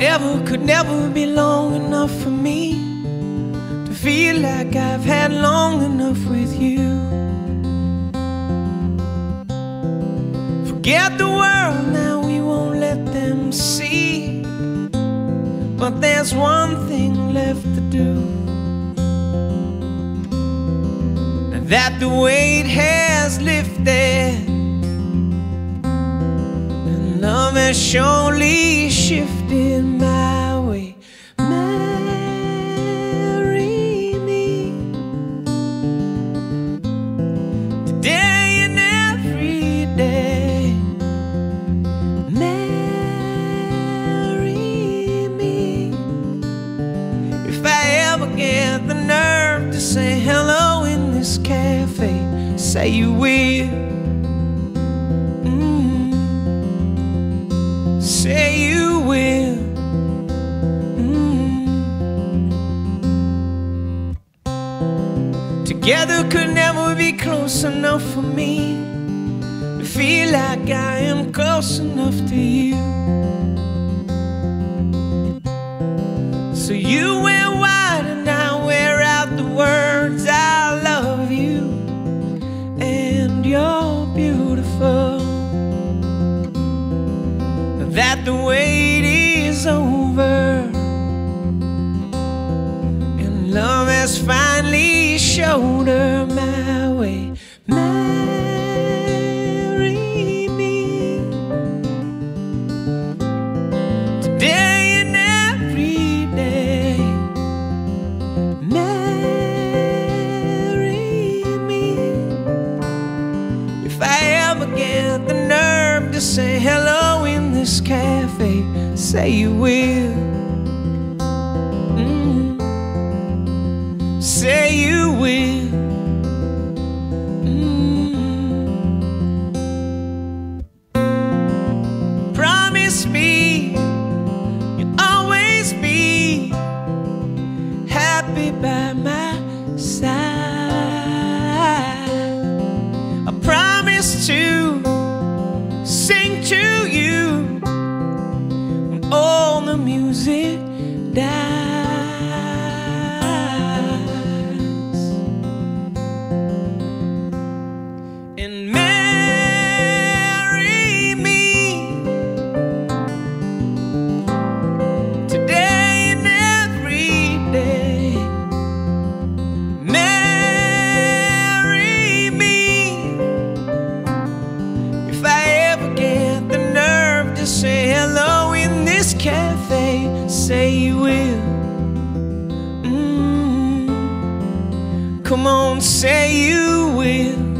could never be long enough for me to feel like I've had long enough with you. Forget the world now, we won't let them see. But there's one thing left to do, and that the weight has lifted, and love has surely shifted my way. Marry me today and every day. Marry me. If I ever get the nerve to say hello in this cafe, say you will. Say you will. Together could never be close enough for me to feel like I am close enough to you. So you wear white and I wear out the words I love you, and you're beautiful. That the wait is over, and love has finally showed her my way. Marry me today and every day. Marry me. If I ever get the nerve to say hello in this cafe, say you will. Say you will. Promise me you'll always be happy by my side. I promise to sing to you when all the music dies. And marry me today and every day. Marry me. If I ever get the nerve to say hello in this cafe, say you will. Come on, say you will.